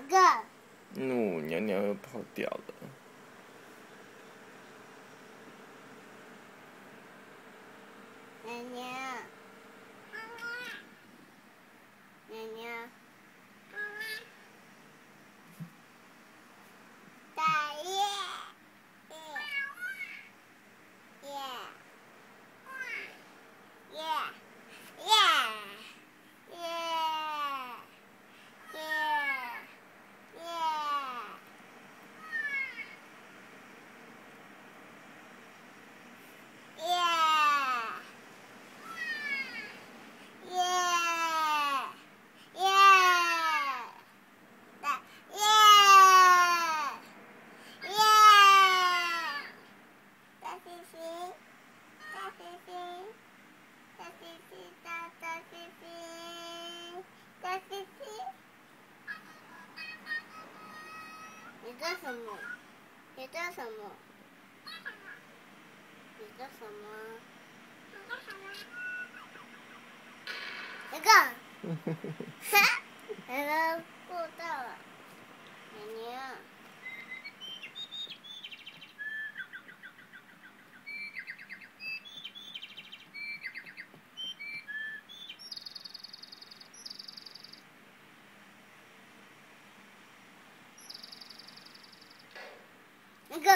个。 娘娘又跑掉了。 娘娘，娘娘，大爷，耶，耶，耶，耶，耶，耶，你做什么？你做什么？你做什么？那个，那个过到了，娘娘。那个，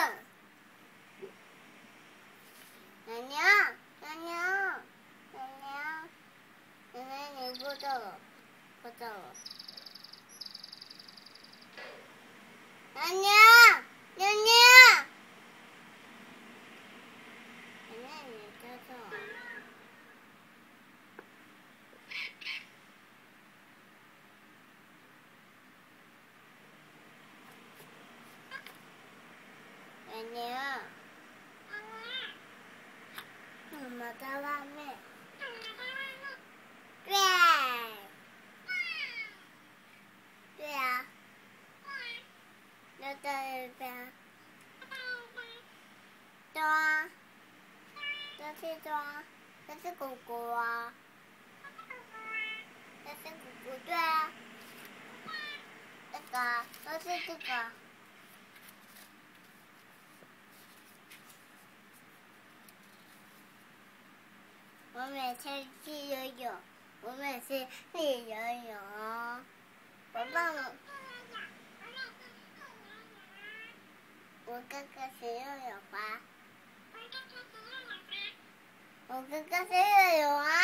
娘娘，娘娘，娘娘，娘娘，你不到了，不到了。娘娘，娘娘，娘娘，你知道？娘娘，妈妈在外面。对，对呀。要在这边。对啊，这是抓，这是狗狗啊。这是狗狗，对啊。这个，这是这个。我每次去游泳，我每次去游泳。我爸爸，我哥哥学游泳吧。我哥哥学游泳啊。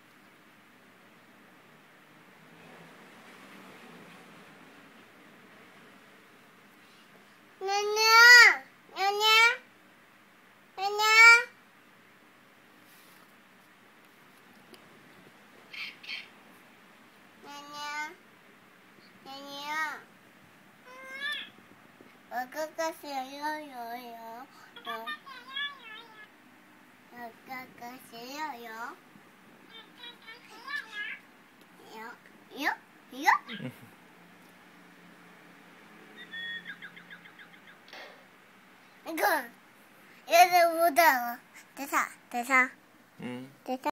娘娘，娘娘，娘娘。娘娘，娘娘，我哥哥学游泳，我哥哥学游泳，游。那个，有点不等了，等下。等下。